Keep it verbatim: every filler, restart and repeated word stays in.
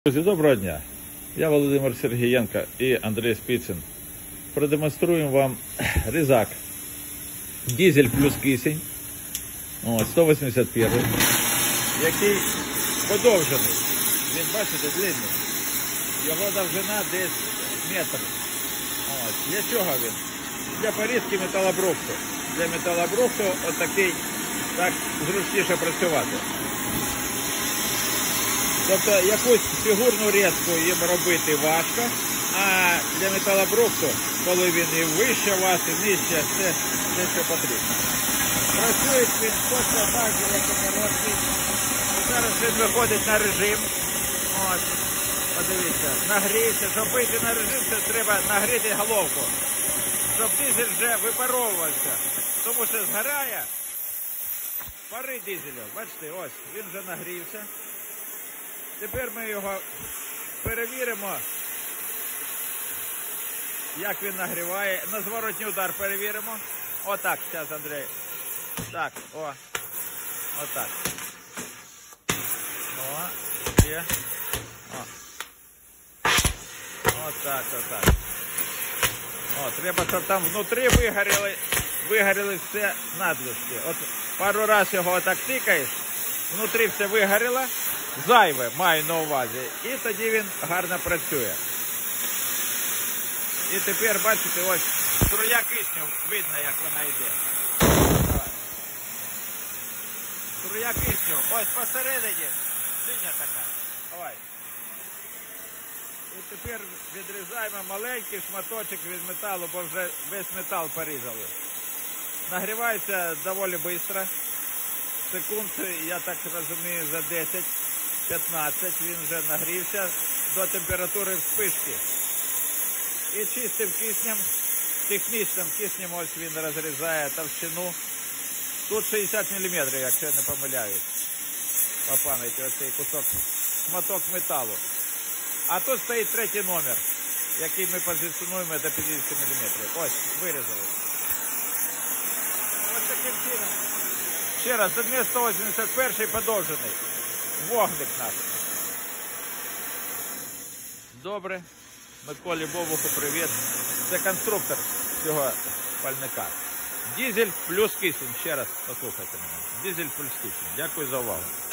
Друзі, доброго дня! Я Володимир Сергієнко і Андрій Спицин. Продемонструємо вам різак дизель плюс кисень сто вісімдесят один, який подовжений. Він, бачите, длинний. Його довжина десь метр. Ось. Для чого він? Для порізки металобрухту. Для металобрухту отакий, так зручніше працювати. Тобто якусь фігурну різку їм робити важко, а для металобрухту, коли він і вище вас, і нижче, все, все що потрібно. Працює він точно так же, як і короткий. Зараз він виходить на режим. Ось, подивіться, нагріється. Щоб вийти на режим, це треба нагріти головку, щоб дизель вже випаровувався. Тому що згорає пари дизелю. Бачите, ось, він вже нагрівся. Тепер ми його перевіримо, як він нагріває. На зворотній удар перевіримо. Отак, зараз, Андрій. Так, о. Отак. О, є. О. Отак, отак. О, треба, щоб там внутрі вигоріли, вигоріли все надлишки. От пару разів його отак тикаєш, внутрі все вигоріло. Зайве маю на увазі. І тоді він гарно працює. І тепер, бачите, ось струя кисню, видно, як вона йде. Давай. Струя кисню, ось посередині, синя така. Давай. І тепер відрізаємо маленький шматочок від металу, бо вже весь метал порізали. Нагрівається доволі швидко. Секунд, я так розумію, за десять п'ятнадцять він вже нагрівся до температури вспишки. І чистим киснем, технічним киснем, ось він розрізає товщину. Тут шістдесят міліметрів, якщо я не помиляюсь. По пам'яті, ось цей кусок, шматок металу. А тут стоїть третій номер, який ми позиціонуємо до п'ятдесят міліметрів. Ось, вирізали. Ось таким чином. Ще раз, це сто вісімдесят один подовжений. Вогник наш. Добре. Миколі Бобуху привіт. Це конструктор цього пальника. Дизель плюс кисень. Ще раз послухайте мене. Дизель плюс кисень. Дякую за увагу.